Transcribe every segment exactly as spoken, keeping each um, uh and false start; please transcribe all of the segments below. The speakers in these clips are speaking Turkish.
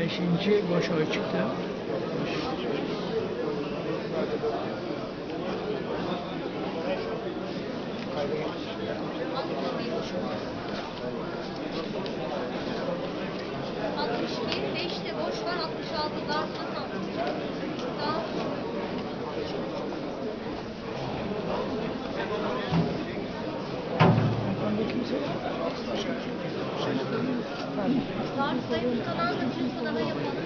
Beşinci boş oy çıktı. altmış bir, beşte boş var, altmış altı zarfta kalmış. Zarf sayımız kalan da bir daha yapalım.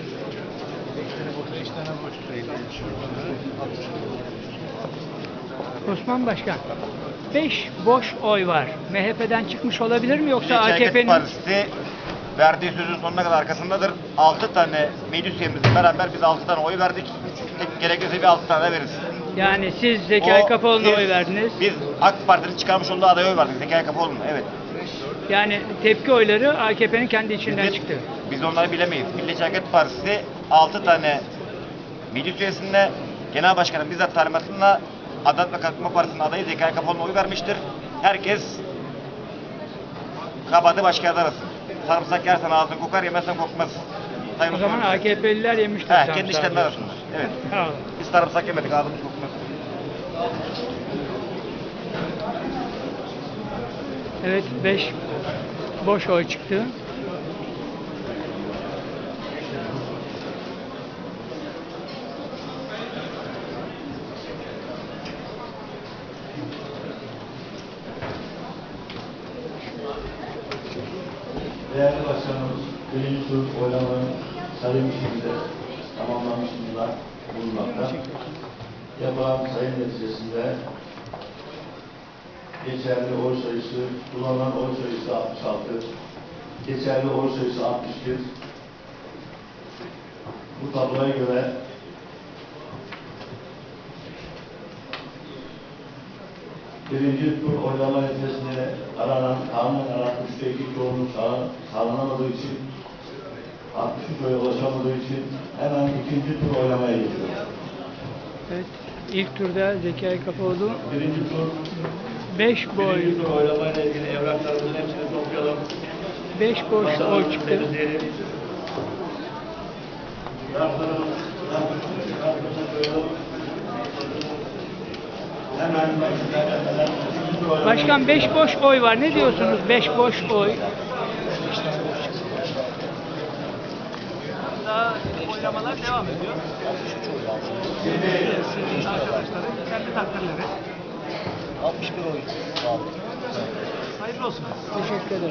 Osman Başkan, beş boş oy var. M H P'den çıkmış olabilir mi yoksa Milliyetçi A K Hareket P'nin? Partisi verdiği sözün sonuna kadar arkasındadır. altı tane meclis üyemizle beraber biz altı tane oy verdik. Gerekirse bir altı tane veririz. Yani siz Zekai O, Kapaoğlu'na biz- oy verdiniz. Biz AK Parti'nin çıkarmış olduğu adaya oy verdik. Zekai Kapaoğlu'na, evet. Yani tepki oyları A K P'nin kendi içinden Biz, çıktı. biz onları bilemeyiz. Milliyetçi Hareket Partisi altı tane meclis üyesinde genel başkanın bizzat talimatıyla Adalet ve Kalkınma Partisi'nin adayı Zekai Kapaoğlu'na oy vermiştir. Herkes kabahatı başka yerde arasın. Sarımsak yersen ağzın kokar, yemezsen kokmaz. Sayın O zaman Osman A K P'liler yemişler. He, kendi işlerinde arasınlar. Evet. Sağ olun. Biz sarımsak yemedik, ağzımız kokmaz. Evet, beş boş oy çıktı. Değerli Başkanımız, birinci tur oylamanın sayım işleminde tamamlanmışlığında bulunmakta. Yapılan sayım neticesinde geçerli oy sayısı, kullanılan oy sayısı altmış altı, geçerli oy sayısı altmış bir. Bu tabloya göre birinci tur oylama neticesinde aranan, kanunen altmışta iki çoğunluk sağlanamadığı için, altmış üç oya ulaşamadığı için hemen ikinci tur oylamaya geçiyoruz. Evet, ilk turda Zekai Kapaoğlu Birinci tur, beş boy, birinci tur oylamayla ilgili evraklarımızın hepsini toplayalım. beş boş oy çıktı. Temizleyelim. Raflarımız, raflarımızı kartımıza koyalım. Hemen ikinci tur oylama. Başkan beş boş oy var. Ne diyorsunuz? Beş boş oy. Daha oylamalar devam ediyor. Sizin arkadaşların kendi takdirleri. altmış bir oy. Hayırlı olsun. Teşekkür ederim.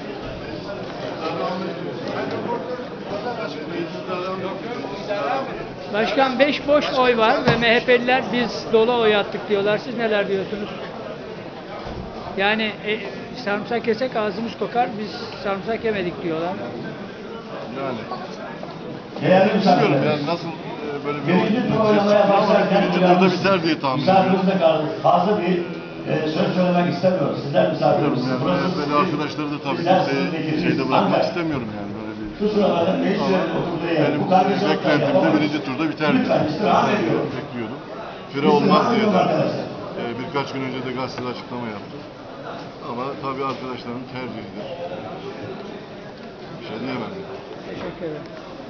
Başkan beş boş oy var ve M H P'liler biz dolu oy attık diyorlar. Siz neler diyorsunuz? Yani e, sarımsak yesek ağzımız kokar, biz sarımsak yemedik diyorlar. Yani Değerli bilmiyorum misafirlerimiz, yani nasıl e, böyle bir birinci tur oyun oylamaya ama başlarken birinci turda biter diye tahmin ediyorum. misafirimizle kaldık. Fazla bir e, söz söylemek istemiyoruz. Sizler misafirimiz. Yani Burası böyle sizin- arkadaşları da tabii sizler kimseye sizin vekiliniz. şeyde bırakmak Ancak istemiyorum yani böyle bir. Şu sıralarda meclis Ama üyelerinin oturduğu yer. benim Bu kardeşler beklentimde birinci turda biter diye. Lütfen istirham ediyorum. Bekliyordum. Fire olmaz diye de Arkadaşlar. e, birkaç gün önce de gazetede açıklama yaptım. Ama tabii arkadaşların tercihidir. Bir şey diyemem. Teşekkür ederim.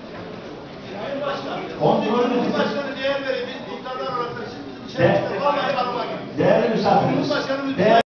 Kontrol neticesi. Değerli misafirimiz. Değerli